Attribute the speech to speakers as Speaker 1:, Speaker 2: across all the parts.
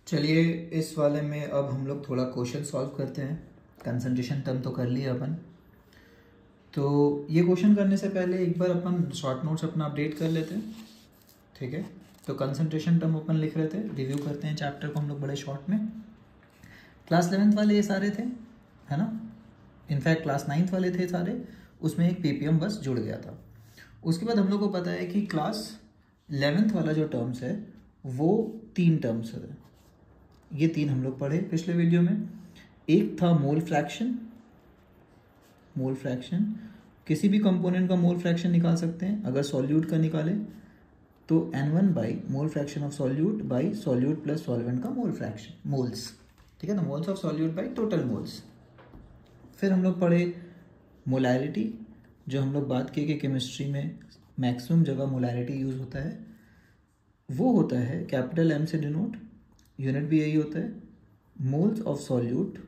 Speaker 1: चलिए इस वाले में अब हम लोग थोड़ा क्वेश्चन सॉल्व करते हैं। कंसंट्रेशन टर्म तो कर लिया अपन। तो ये क्वेश्चन करने से पहले एक बार अपन शॉर्ट नोट्स अपना अपडेट कर लेते हैं, ठीक है। तो कंसंट्रेशन टर्म अपन लिख रहे थे, रिव्यू करते हैं चैप्टर को हम लोग बड़े शॉर्ट में। क्लास 11th वाले ये सारे थे, है ना। इनफैक्ट क्लास 9th वाले थे सारे, उसमें एक पीपीएम बस जुड़ गया था। उसके बाद हम लोग को पता है कि क्लास 11th वाला जो टर्म्स है वो 3 टर्म्स है। ये 3 हम लोग पढ़े पिछले वीडियो में। एक था मोल फ्रैक्शन। मोल फ्रैक्शन किसी भी कंपोनेंट का मोल फ्रैक्शन निकाल सकते हैं। अगर सॉल्यूट का निकाले तो N1 by mole fraction of solute by solute plus solvent का मोल फ्रैक्शन, मोल्स, ठीक है ना। Moles of solute by total moles. फिर हम लोग पढ़े मोलैरिटी, जो हम लोग बात किए कि केमिस्ट्री में मैक्सिमम जगह मोलैरिटी यूज होता है। वो होता है कैपिटल M से डिनोट, यूनिट भी यही होता है, moles of solute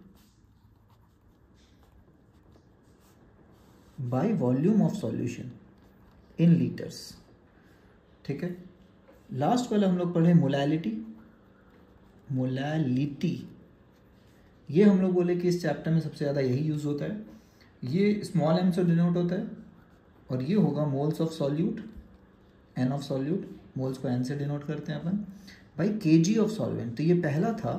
Speaker 1: by volume of solution in litres, ठीक है। लास्ट वाला हम लोग पढ़े मोलैलिटी। मोलैलिटी ये हम लोग बोले कि इस चैप्टर में सबसे ज़्यादा यही यूज होता है। ये स्मॉल m से डिनोट होता है और ये होगा moles of solute, n of solute, moles को n से डिनोट करते हैं अपन, भाई kg ऑफ सॉल्वेंट। तो ये पहला था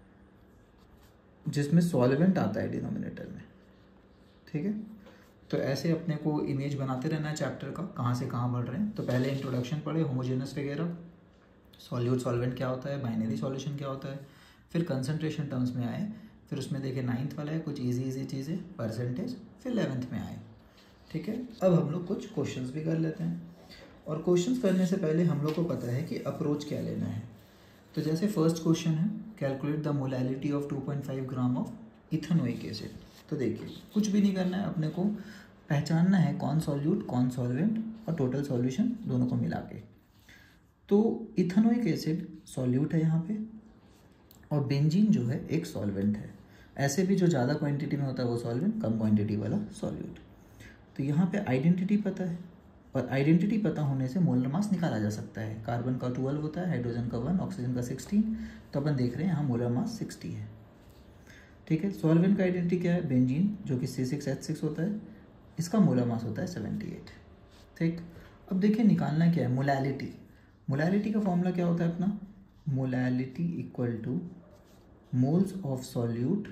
Speaker 1: जिसमें सॉल्वेंट आता है डिनोमिनेटर में, ठीक है। तो ऐसे अपने को इमेज बनाते रहना है चैप्टर का, कहाँ से कहाँ बढ़ रहे हैं। तो पहले इंट्रोडक्शन पढ़े, होमोजेनस वगैरह, सॉल्यूट सॉल्वेंट क्या होता है, बाइनरी सॉल्यूशन क्या होता है। फिर कंसंट्रेशन टर्म्स में आए, फिर उसमें देखे 9th वाला है कुछ इजी चीज़ें, परसेंटेज, फिर 11th में आए, ठीक है। अब हम लोग कुछ क्वेश्चंस भी कर लेते हैं। और क्वेश्चंस करने से पहले हम लोग को पता है कि अप्रोच क्या लेना है। तो जैसे फर्स्ट क्वेश्चन है, calculate the molality of 2.5 gram of ethanoic acid. तो देखिए कुछ भी नहीं करना है, अपने को पहचानना है कौन सॉल्यूट कौन सॉल्वेंट और टोटल सॉल्यूशन दोनों को मिला के। तो इथेनोइक एसिड सॉल्यूट है यहाँ पे, और बेंजीन जो है एक सॉल्वेंट है। ऐसे भी जो ज़्यादा क्वांटिटी में होता है वो सॉल्वेंट, कम क्वांटिटी वाला सॉल्यूट। तो यहाँ पे आइडेंटिटी पता है, और आइडेंटिटी पता होने से मोलर मास निकाला जा सकता है। कार्बन का 12 होता है, हाइड्रोजन का 1, ऑक्सीजन का 16। तो अपन देख रहे हैं यहाँ मोलर मास 60 है, ठीक है। सॉल्वेंट का आइडेंटिटी क्या है, बेंजीन, जो कि C6H6 होता है, इसका मोलर मास होता है 78, ठीक। अब देखिए निकालना क्या है, मोलैलिटी। मोलैलिटी का फॉर्मूला क्या होता है अपना, molality equal to moles of solute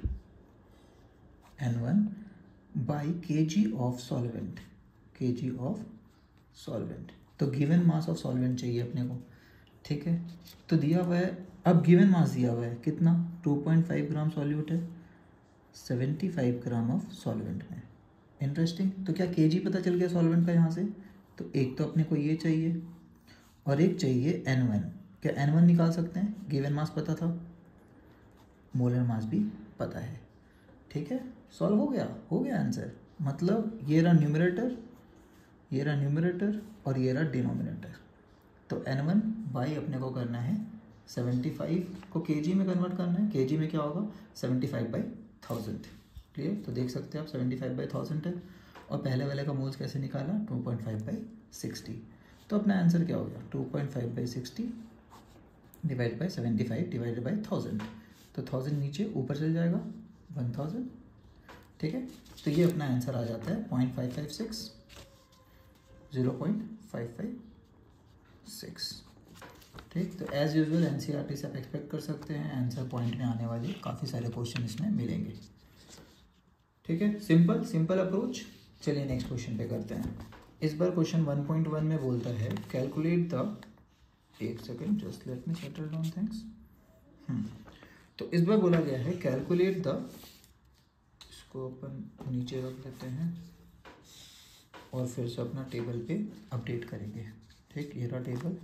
Speaker 1: N1 by kg of solvent, kg of solvent. तो गिवन मास ऑफ सॉल्वेंट चाहिए अपने को, ठीक है। तो दिया हुआ है, अब गिवन मास दिया हुआ है कितना, 2.5 ग्राम सॉल्यूट है, 75 ग्राम ऑफ सॉल्वेंट में। इंटरेस्टिंग। तो क्या kg पता चल गया सॉल्वेंट का यहाँ से। तो एक तो अपने को ये चाहिए और एक चाहिए N1। क्या N1 निकाल सकते हैं, गिवन मास पता था, मोलर मास भी पता है, ठीक है। सॉल्व हो गया आंसर। मतलब ये रहा न्यूमरेटर, ये रहा न्यूमरेटर और ये रहा डिनोमिनेटर। तो N1 बाई अपने को करना है 75 को kg में कन्वर्ट करना है। kg में क्या होगा, 75/1000, क्लियर। तो देख सकते हैं आप 75/1000 है। और पहले वाले का मोल्स कैसे निकाला, 2.5/60। तो अपना आंसर क्या हो गया, 2.5/60 डिवाइड बाई 75 डिवाइडेड बाई 1000। तो 1000 नीचे ऊपर चल जाएगा 1000, ठीक है। तो ये अपना आंसर आ जाता है 0.556, 0.556, ठीक। तो एज यूजुअल एनसीईआरटी से आप एक्सपेक्ट कर सकते हैं आंसर पॉइंट में आने वाले काफ़ी सारे क्वेश्चन इसमें मिलेंगे, ठीक है। Simple simple approach. चलिए नेक्स्ट क्वेश्चन पे करते हैं। इस बार क्वेश्चन 1.1 में बोलता है कैलकुलेट द, एक second just let me settle down things. तो इस बार बोला गया है कैलकुलेट द, इसको अपन नीचे रख देते हैं और फिर से अपना टेबल पे अपडेट करेंगे, ठीक। ये रहा टेबल।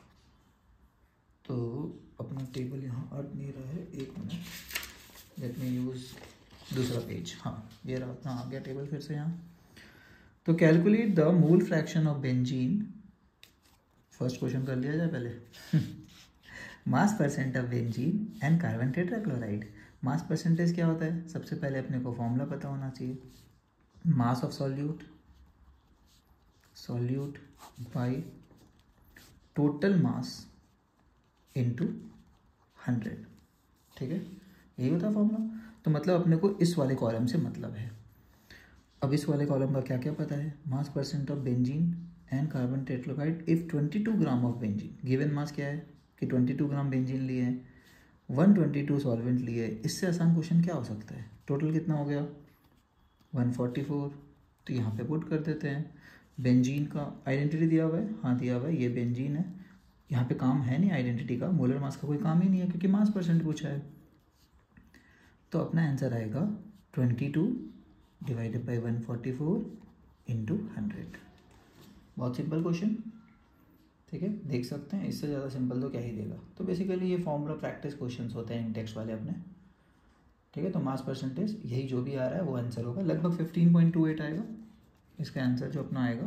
Speaker 1: तो अपना टेबल यहाँ आ नहीं रहा है, एक मिनट, लेट मी यूज़ दूसरा पेज। हाँ ये रहा अपना, आ गया टेबल फिर से यहाँ। तो calculate the mole fraction of benzene, first question कर लिया जाए पहले। Mass percent of benzene and carbon tetrachloride. Mass percentage क्या होता है, सबसे पहले अपने को फॉर्मूला पता होना चाहिए, mass of solute, solute by total mass into 100, ठीक है, यही होता है फॉर्मूला। तो मतलब अपने को इस वाले कॉलम से मतलब है। अब इस वाले कॉलम का क्या क्या पता है, mass percent of benzene and carbon tetrachloride if 22 gram of benzene, given mass क्या है कि 22 ग्राम बेंजीन लिए हैं, 122 सॉल्वेंट लिए। इससे आसान क्वेश्चन क्या हो सकता है, टोटल कितना हो गया 144। तो यहाँ पे पुट कर देते हैं। बेंजीन का आइडेंटिटी दिया हुआ है, हाँ दिया हुआ है, ये बेंजीन है। यहाँ पे काम है नहीं आइडेंटिटी का, मोलर मास का कोई काम ही नहीं है क्योंकि मास परसेंट पूछा है। तो अपना आंसर आएगा 22 डिवाइडेड बाई 144 इंटू 100। बहुत सिंपल क्वेश्चन, ठीक है, देख सकते हैं। इससे ज़्यादा सिंपल तो क्या ही देगा। तो बेसिकली ये फॉर्मूला प्रैक्टिस क्वेश्चंस होते हैं इंटेक्स वाले अपने, ठीक है। तो मास परसेंटेज यही जो भी आ रहा है वो आंसर होगा, लगभग 15.28 आएगा इसका आंसर, जो अपना आएगा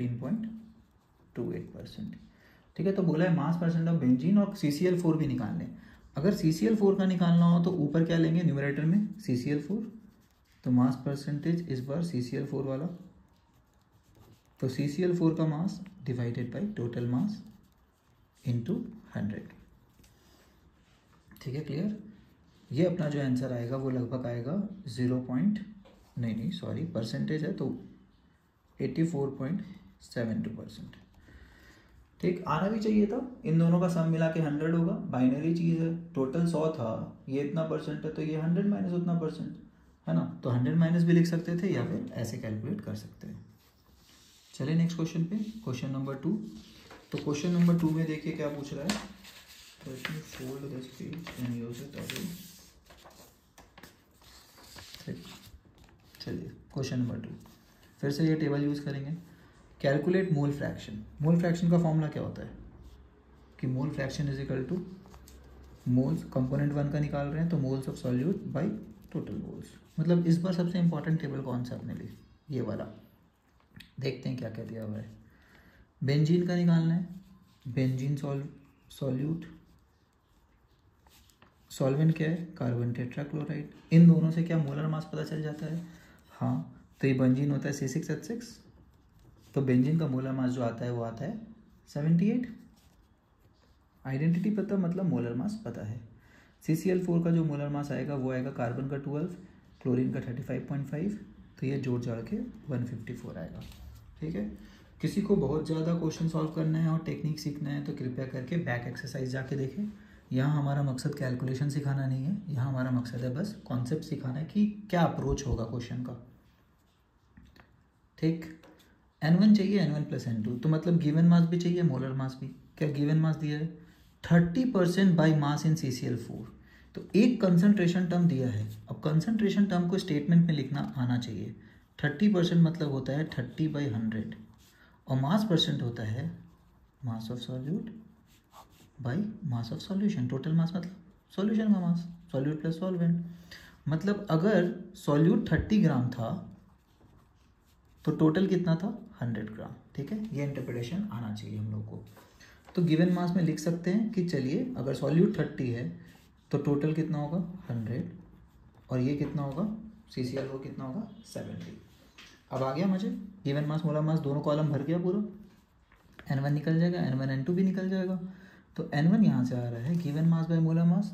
Speaker 1: 15.28%, ठीक है। तो बोला है मास परसेंट ऑफ बेंजीन और CCl4 भी निकाल लें। अगर CCl4 का निकालना हो तो ऊपर क्या लेंगे, न्यूमरेटर में CCl4, तो मास परसेंटेज इस बार CCl4 वाला, तो CCl4 का mass divided by total mass into 100, ठीक है, क्लियर। ये अपना जो आंसर आएगा वो लगभग आएगा परसेंटेज है तो 84.72%, ठीक। आना भी चाहिए था, इन दोनों का सम मिला के 100 होगा, बाइनरी चीज़ है। टोटल 100 था, ये इतना परसेंट है तो ये 100 माइनस उतना परसेंट है ना। तो 100 माइनस भी लिख सकते थे या फिर ऐसे कैलकुलेट कर सकते हैं। चलिए नेक्स्ट क्वेश्चन पे, क्वेश्चन नंबर 2। तो क्वेश्चन नंबर 2 में देखिए क्या पूछ रहा है। Let me fold this page and use it again. चलिए क्वेश्चन नंबर 2, फिर से ये टेबल यूज़ करेंगे। Calculate mole fraction. Mole fraction का फॉर्मूला क्या होता है कि mole fraction is equal to moles, component 1 का निकाल रहे हैं तो moles of solute by total moles. मतलब इस बार सबसे इंपॉर्टेंट टेबल कौन सा अपने लिए, ये वाला। देखते हैं क्या क्या दिया हुआ है। बेंजीन का निकालना है, बेंजीन सॉल्यूट, सॉल्वेंट क्या है, कार्बन टेट्राक्लोराइड। इन दोनों से क्या मोलर मास पता चल जाता है, हाँ। तो ये बेंजीन होता है C6H6, तो बेंजीन का मोलर मास जो आता है वो आता है 78। आइडेंटिटी पता मतलब मोलर मास पता है। CCl4 का जो मोलर मास आएगा वो आएगा कार्बन का 12, क्लोरीन का 35.5, तो ये जोड़ जाड़ के 154 आएगा, ठीक है। किसी को बहुत ज़्यादा क्वेश्चन सॉल्व करना है और टेक्निक सीखना है तो कृपया करके बैक एक्सरसाइज जाके देखें। यहाँ हमारा मकसद कैलकुलेशन सिखाना नहीं है, यहाँ हमारा मकसद है बस कॉन्सेप्ट सिखाना है कि क्या अप्रोच होगा क्वेश्चन का, ठीक। N1 चाहिए, N1 प्लस N2, तो मतलब गिवन मास भी चाहिए, मोलर मास भी। क्या गिवन मास दिया है 30% बाई मास इन CCl4, तो एक कंसंट्रेशन टर्म दिया है। अब कंसंट्रेशन टर्म को स्टेटमेंट में लिखना आना चाहिए। 30% मतलब होता है 30/100 और मास परसेंट होता है mass of solute by mass of solution. Total mass मतलब सॉल्यूशन का मास, सॉल्यूट प्लस सॉल्वेंट। मतलब अगर सॉल्यूट 30 ग्राम था तो टोटल कितना था 100 ग्राम, ठीक है। ये इंटरप्रिटेशन आना चाहिए हम लोग को। तो गिवन मास में लिख सकते हैं कि चलिए अगर सॉल्यूट 30 है तो टोटल कितना होगा 100 और ये कितना होगा CCl वो कितना होगा 70। अब आ गया मुझे गिवन मास मोलर मास दोनों कॉलम भर गया पूरा। N1 निकल जाएगा, N1 N2 भी निकल जाएगा। तो N1 यहाँ से आ रहा है given mass by molar mass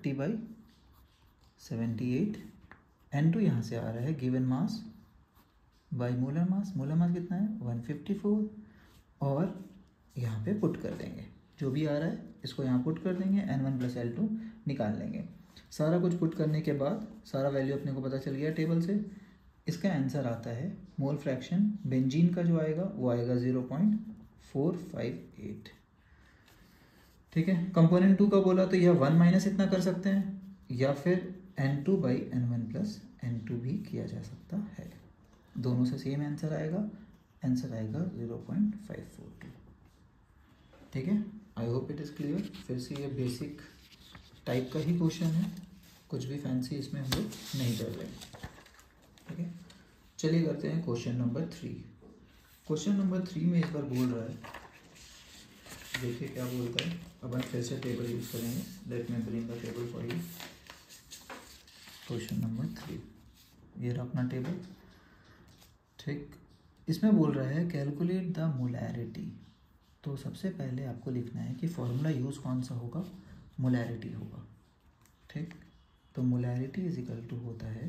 Speaker 1: 30/78, N2 यहाँ से आ रहा है given mass by molar mass, molar mass कितना है 154, और यहाँ पे पुट कर देंगे जो भी आ रहा है इसको यहाँ पुट कर देंगे, N1 प्लस L2 निकाल लेंगे। सारा कुछ पुट करने के बाद सारा वैल्यू अपने को पता चल गया टेबल से। इसका आंसर आता है मोल फ्रैक्शन बेंजीन का जो आएगा वो आएगा 0.458, ठीक है। कंपोनेंट 2 का बोला तो यह 1 माइनस इतना कर सकते हैं या फिर N2/N1 प्लस N2 भी किया जा सकता है। दोनों से सेम आंसर आएगा 0.542, ठीक है। I hope it is clear. फिर से ये बेसिक टाइप का ही क्वेश्चन है, कुछ भी फैंसी इसमें हम लोग नहीं कर रहे, ठीक है। चलिए करते हैं क्वेश्चन नंबर 3। क्वेश्चन नंबर 3 में इस बार बोल रहा है, देखिए क्या बोलता है। अपन फिर से टेबल यूज़ करेंगे, let me bring the table for you. Question number 3, ये रहा अपना टेबल, ठीक। इसमें बोल रहा है कैलकुलेट द मोलैरिटी। तो सबसे पहले आपको लिखना है कि फॉर्मूला यूज़ कौन सा होगा, मोलैरिटी होगा, ठीक। तो मोलैरिटी इज इक्वल टू होता है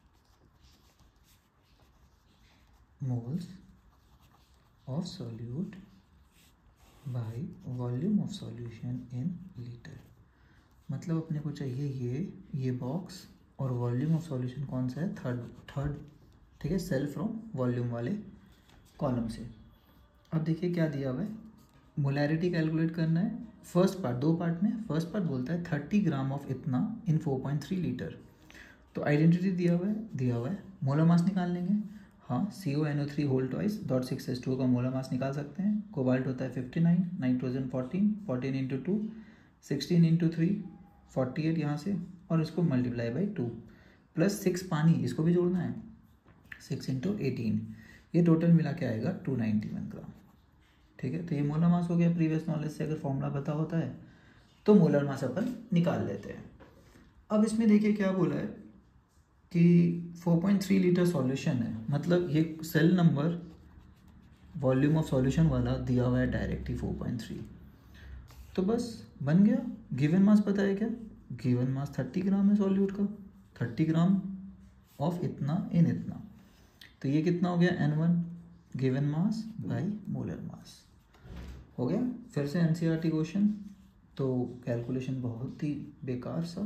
Speaker 1: moles of solute by volume of solution in litre. मतलब अपने को चाहिए ये बॉक्स और वॉल्यूम ऑफ सॉल्यूशन कौन सा है, थर्ड, ठीक है, सेल फ्रॉम वॉल्यूम वाले कॉलम से। अब देखिए क्या दिया हुआ है, मोलैरिटी कैलकुलेट करना है। फर्स्ट पार्ट, दो पार्ट में, फर्स्ट पार्ट बोलता है 30 ग्राम ऑफ इतना इन 4.3 लीटर। तो आइडेंटिटी दिया हुआ है, मोलर मास निकाल लेंगे। हाँ, CONO3 होल ट्वाइस .6H2O का मोलर मास निकाल सकते हैं। कोबाल्ट होता है 59, नाइट्रोजन 14 इंटू 2 16 इंटू 3 48 यहाँ से, और इसको मल्टीप्लाई बाई 2 प्लस 6 पानी, इसको भी जोड़ना है, 6 इंटू 18, ये टोटल मिला के आएगा 291 ग्राम। ठीक है, तो ये मोलर मास हो गया। प्रीवियस नॉलेज से अगर फॉर्मूला पता होता है तो मोलर मास अपन निकाल लेते हैं। अब इसमें देखिए क्या बोला है कि 4.3 लीटर सॉल्यूशन है, मतलब ये cell number volume of solution वाला दिया हुआ है डायरेक्ट ही 4.3। तो बस बन गया। गिवन मास पता है क्या, गिवन मास 30 ग्राम है सॉल्यूट का, 30 ग्राम ऑफ इतना इन इतना, तो ये कितना हो गया N1 given mass by molar mass हो गया। फिर से NCERT क्वेश्चन, तो कैलकुलेशन बहुत ही बेकार सा,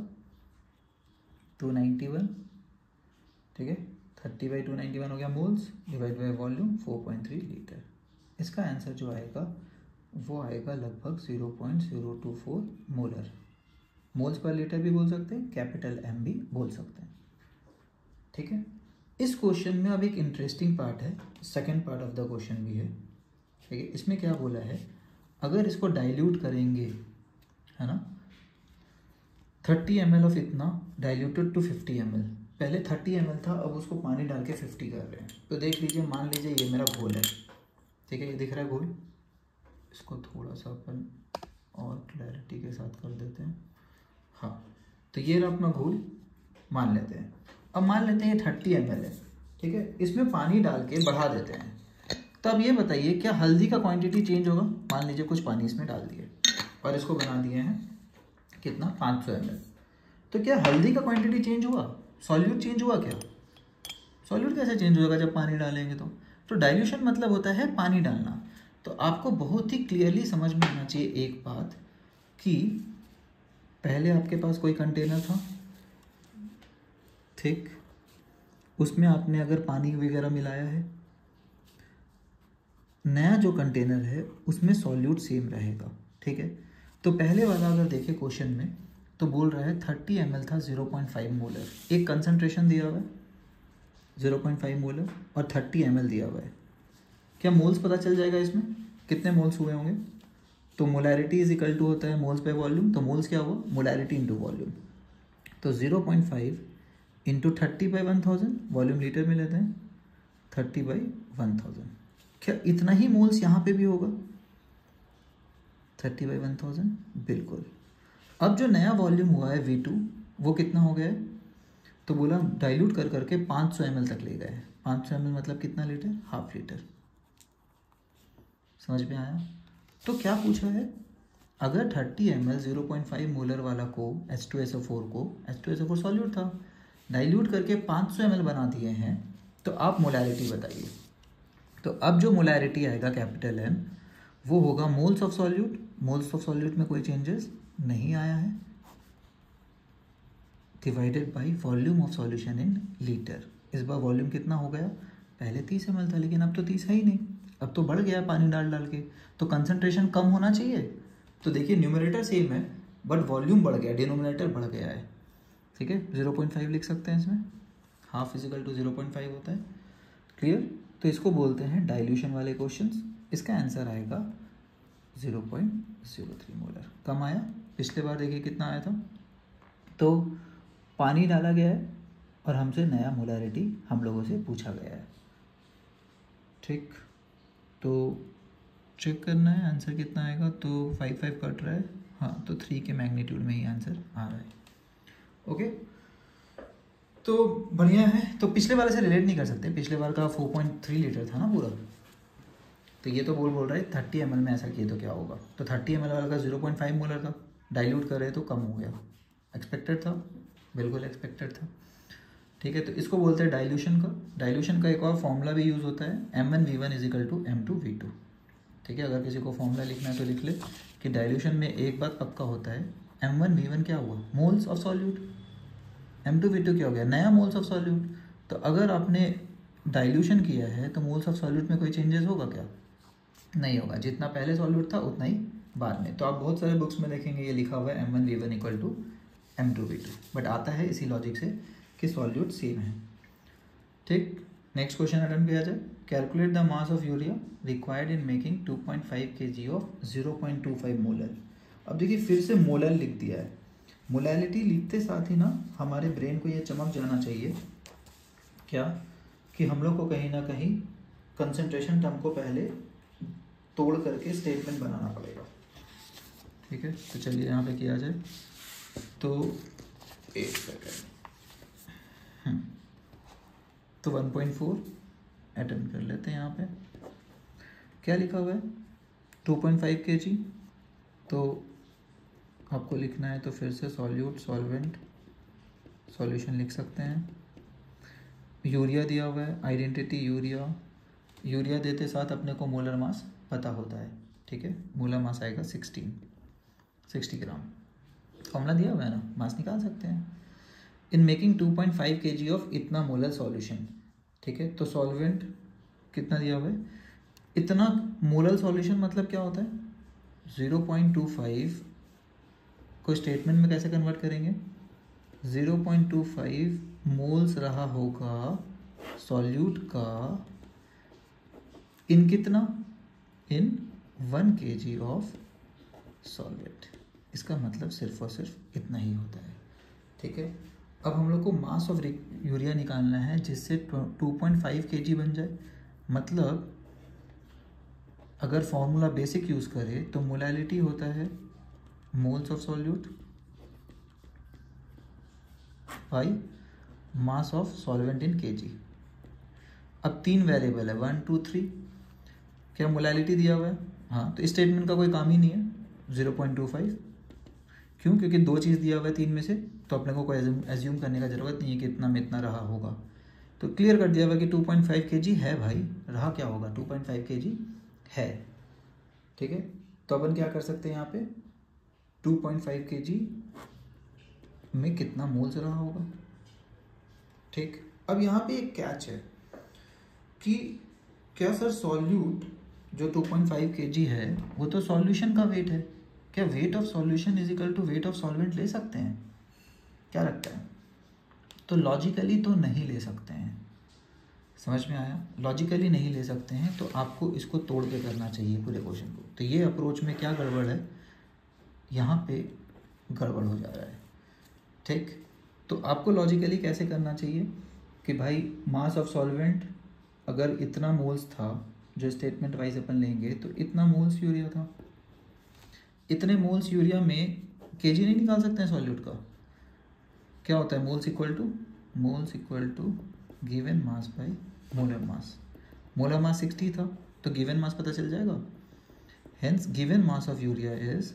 Speaker 1: 291, ठीक है, 30/291 हो गया moles divide by volume 4.3 litre. इसका आंसर जो आएगा वो आएगा लगभग 0.024 मोलर। मोल्स पर लीटर भी बोल सकते हैं, कैपिटल M भी बोल सकते हैं। ठीक है, इस क्वेश्चन में अब एक इंटरेस्टिंग पार्ट है, second part of the question भी है। ठीक है, इसमें क्या बोला है, अगर इसको डाइल्यूट करेंगे, है ना, 30 ml ऑफ इतना डाइल्यूटेड टू 50 ml, पहले 30 ml था, अब उसको पानी डाल के 50 कर रहे हैं। तो देख लीजिए, मान लीजिए ये मेरा घोल है, ठीक है, ये दिख रहा है घोल, इसको थोड़ा सा अपन और क्लैरिटी के साथ कर देते हैं। हाँ, तो ये रहा अपना घोल, मान लेते हैं। अब मान लेते हैं ये 30 ml है, ठीक है, इसमें पानी डाल के बढ़ा देते हैं। तो अब ये बताइए क्या हल्दी का क्वांटिटी चेंज होगा। मान लीजिए कुछ पानी इसमें डाल दिए और इसको बना दिए हैं कितना, 500 ml। तो क्या हल्दी का क्वांटिटी चेंज हुआ, सॉल्यूट चेंज हुआ क्या? सॉल्यूट कैसे चेंज होगा जब पानी डालेंगे? तो डाइल्यूशन मतलब होता है पानी डालना। तो आपको बहुत ही क्लियरली समझ में आना चाहिए एक बात कि पहले आपके पास कोई कंटेनर था, ठीक, उसमें आपने अगर पानी वगैरह मिलाया है, नया जो कंटेनर है उसमें सॉल्यूट सेम रहेगा। ठीक है, तो पहले वाला अगर देखें क्वेश्चन में तो बोल रहा है 30 ml था 0.5 मोलर, एक कंसंट्रेशन दिया हुआ है 0.5 मोलर और 30 ml दिया हुआ है। क्या मोल्स पता चल जाएगा इसमें कितने मोल्स हुए होंगे? तो मोलैरिटी इज इक्वल टू होता है मोल्स बाय वॉल्यूम, तो मोल्स क्या हुआ, मोलैरिटी इंटू वॉल्यूम। तो 0.5 इंटू 30/1000, वॉल्यूम लीटर में लेते हैं, 30/1000। क्या इतना ही मोल्स यहाँ पे भी होगा 30/1000? बिल्कुल। अब जो नया वॉल्यूम हुआ है V2 वो कितना हो गया है? तो बोला डाइल्यूट कर करके 500 ml तक ले गए। 500 ml मतलब कितना लीटर, हाफ लीटर। समझ में आया? तो क्या पूछा है, अगर 30 ml 0.5 मोलर वाला को H2SO4 सॉल्यूट था, डाइल्यूट करके 500 ml बना दिए हैं, तो आप मोलैरिटी बताइए। तो अब जो मोलैरिटी आएगा कैपिटल M वो होगा moles of solute. Moles of solute में कोई चेंजेस नहीं आया है, divided by volume of solution in litre. इस बार वॉल्यूम कितना हो गया, पहले 30 ml था लेकिन अब तो 30 है ही नहीं, अब तो बढ़ गया पानी डाल डाल के, तो कंसंट्रेशन कम होना चाहिए। तो देखिए न्यूमरेटर सेम है बट वॉल्यूम बढ़ गया, डिनोमिनेटर बढ़ गया है। ठीक है, 0.5 लिख सकते हैं इसमें, हाफ इजिकल टू 0.5 होता है। क्लियर? तो इसको बोलते हैं डाइल्यूशन वाले क्वेश्चंस। इसका आंसर आएगा 0.03 मोलर। कम आया, पिछले बार देखिए कितना आया था। तो पानी डाला गया है और हमसे नया मोलैरिटी हम लोगों से पूछा गया है। ठीक, तो चेक करना है आंसर कितना आएगा। तो 5 कट रहा है, हाँ, तो 3 के मैग्नीट्यूड में ही आंसर आ रहा है। ओके, तो बढ़िया है। तो पिछले वाले से रिलेट नहीं कर सकते, पिछले बार का 4.3 लीटर था ना पूरा, तो ये तो बोल रहा है 30 ml में ऐसा किए तो क्या होगा। तो 30 ml वाला का 0.5 मोलर था, डाइल्यूट कर रहे तो कम हो गया, एक्सपेक्टेड था। बिल्कुल एक्सपेक्टेड था। ठीक है, तो इसको बोलते हैं डाइल्यूशन का। डाइल्यूशन का एक और फॉर्मूला भी यूज़ होता है, M1V1 = M2V2। ठीक है, अगर किसी को फॉर्मूला लिखना है तो लिख ले कि डाइल्यूशन में एक बात पक्का होता है, M1V1 क्या हुआ, मोल्स ऑफ सॉल्यूट, M2V2 क्या हो गया, नया मोल्स ऑफ सॉल्यूट। तो अगर आपने डाइल्यूशन किया है तो मोल्स ऑफ सॉल्यूट में कोई चेंजेस होगा क्या, नहीं होगा, जितना पहले सॉल्यूट था उतना ही बाद में। तो आप बहुत सारे बुक्स में देखेंगे ये लिखा हुआ है M1V1 = M2V2, बट आता है इसी लॉजिक से कि सॉल्यूट सेम है। ठीक, नेक्स्ट क्वेश्चन अटेम्प्ट किया जाए। Calculate the mass of urea required in making 2.5 kg of 0.25 molar. अब देखिए फिर से मोलर लिख दिया है। मोलैलिटी लिखते साथ ही ना हमारे ब्रेन को ये चमक जाना चाहिए क्या, कि हम लोग को कहीं ना कहीं कंसंट्रेशन टर्म को पहले तोड़ करके स्टेटमेंट बनाना पड़ेगा। ठीक है, तो चलिए यहाँ पे किया जाए। तो एक सेकेंड, तो 1.4 अटेम्प्ट कर लेते हैं। यहाँ पे क्या लिखा हुआ है, 2.5 kg। तो आपको लिखना है तो फिर से सॉल्यूट सॉल्वेंट सॉल्यूशन लिख सकते हैं। यूरिया दिया हुआ है, आइडेंटिटी यूरिया, यूरिया देते साथ अपने को मोलर मास पता होता है। ठीक है, मोलर मास आएगा 60 ग्राम। फॉर्मूला दिया हुआ है ना, मास निकाल सकते हैं। इन मेकिंग 2.5 kg ऑफ इतना मोलर सॉल्यूशन। ठीक है, तो सॉल्वेंट कितना दिया हुआ है, इतना मोलर सॉल्यूशन मतलब क्या होता है, 0.25 को स्टेटमेंट में कैसे कन्वर्ट करेंगे, 0.25 मोल्स रहा होगा सॉल्यूट का इन कितना, इन 1 kg ऑफ सॉल्वेंट। इसका मतलब सिर्फ और सिर्फ इतना ही होता है। ठीक है, अब हम लोग को मास ऑफ यूरिया निकालना है जिससे 2.5 kg बन जाए। मतलब अगर फॉर्मूला बेसिक यूज़ करें तो मोलैलिटी होता है moles of solute by mass of solvent in kg। अब 3 वेरिएबल है, 1 2 3। क्या मोलैलिटी दिया हुआ है, हाँ, तो इस स्टेटमेंट का कोई काम ही नहीं है 0.25। क्यों, क्योंकि 2 चीज़ दिया हुआ है 3 में से, तो अपने को कोई एज्यूम करने का ज़रूरत नहीं है कि इतना में इतना रहा होगा। तो क्लियर कर दिया हुआ कि 2.5 kg है भाई, रहा क्या होगा, 2.5 kg है। ठीक है, तो अपन क्या कर सकते हैं यहाँ पे, 2.5 kg में कितना मोल्स रहा होगा। ठीक, अब यहाँ पे एक कैच है कि क्या सर सॉल्यूट जो 2.5 kg है वो तो सॉल्यूशन का वेट है, क्या weight of solution = weight of solvent ले सकते हैं, क्या लगता है। तो लॉजिकली तो नहीं ले सकते हैं, समझ में आया, लॉजिकली नहीं ले सकते हैं। तो आपको इसको तोड़ के करना चाहिए पूरे क्वेश्चन को। तो ये अप्रोच में क्या गड़बड़ है, यहाँ पे गड़बड़ हो जा रहा है। ठीक, तो आपको लॉजिकली कैसे करना चाहिए कि भाई मास ऑफ सॉल्वेंट अगर इतना मोल्स था, जो स्टेटमेंट वाइज अपन लेंगे तो इतना मोल्स यूरिया था, इतने मोल्स यूरिया में केजी नहीं निकाल सकते हैं सॉल्यूट का। क्या होता है, moles equal to given mass by molar mass. Molar mass 60 था तो गिवन मास पता चल जाएगा। Hence given mass of urea is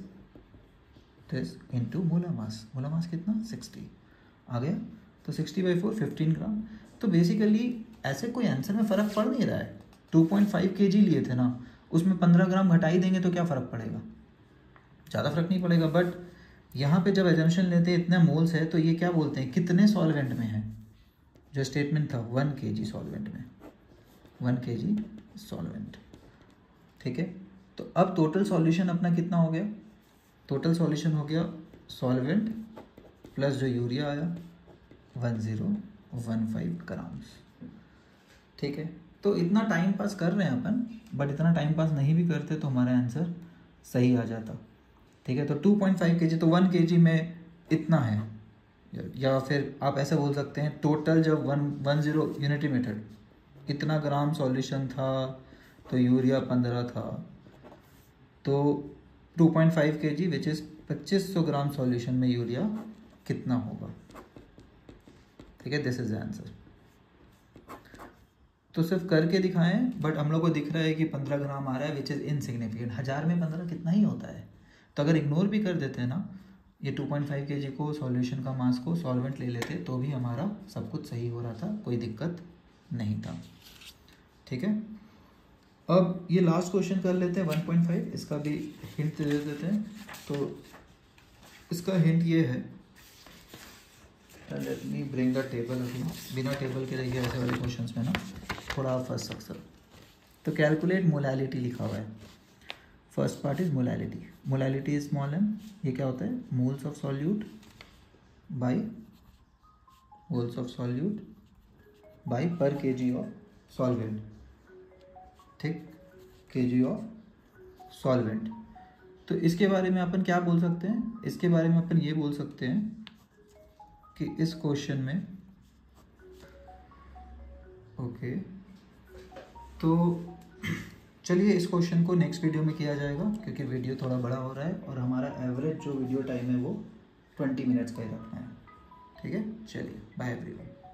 Speaker 1: this into molar mass. Molar mass कितना, 60 आ गया। तो 60/4 15 ग्राम। तो बेसिकली ऐसे कोई आंसर में फ़र्क पड़ नहीं रहा है। 2.5 kg लिए थे ना, उसमें 15 ग्राम घटा ही देंगे तो क्या फ़र्क पड़ेगा, ज़्यादा फर्क नहीं पड़ेगा। बट यहाँ पे जब एजम्पशन लेते हैं इतने मोल्स है तो ये क्या बोलते हैं, कितने सॉल्वेंट में है, जो स्टेटमेंट था 1 kg सॉल्वेंट में, 1 kg सॉल्वेंट। ठीक है, तो अब टोटल सॉल्यूशन अपना कितना हो गया, टोटल सॉल्यूशन हो गया सॉल्वेंट प्लस जो यूरिया आया 1015 ग्राम्स। ठीक है, तो इतना टाइम पास कर रहे हैं अपन, बट इतना टाइम पास नहीं भी करते तो हमारा आंसर सही आ जाता। ठीक है, तो 2.5 kg तो 1 kg में इतना है, या फिर आप ऐसे बोल सकते हैं टोटल जब 10 यूनिटी मेथड इतना ग्राम सॉल्यूशन था तो यूरिया 15 था, तो 2.5 kg which is 2500 gram solution में यूरिया कितना होगा। ठीक है, दिस इज द आंसर। तो सिर्फ करके दिखाएं, बट हम लोग को दिख रहा है कि 15 ग्राम आ रहा है विच इज़ इनसिग्निफिकेंट। 1000 में 15 कितना ही होता है। तो अगर इग्नोर भी कर देते हैं ना, ये 2.5 kg को सॉल्यूशन का मास को सॉल्वेंट ले लेते तो भी हमारा सब कुछ सही हो रहा था, कोई दिक्कत नहीं था। ठीक है, अब ये लास्ट क्वेश्चन कर लेते हैं 1.5, इसका भी हिंट दे देते हैं। तो इसका हिंट ये है, let me bring the table. अभी बिना टेबल के देखिए ऐसे वाले क्वेश्चंस में ना थोड़ा आप फंस सकते हो। तो कैलकुलेट मोलैलिटी लिखा हुआ है, first part is molality. Molality is small m, ये क्या होता है, moles of solute by moles of solute by per kg of solvent. ठीक, kg ऑफ सॉल्वेंट। तो इसके बारे में अपन क्या बोल सकते हैं, इसके बारे में अपन ये बोल सकते हैं कि इस क्वेश्चन में ओके, तो चलिए इस क्वेश्चन को नेक्स्ट वीडियो में किया जाएगा, क्योंकि वीडियो थोड़ा बड़ा हो रहा है और हमारा एवरेज जो वीडियो टाइम है वो 20 मिनट्स का ही रखना है। ठीक है, चलिए बाय एवरीवन।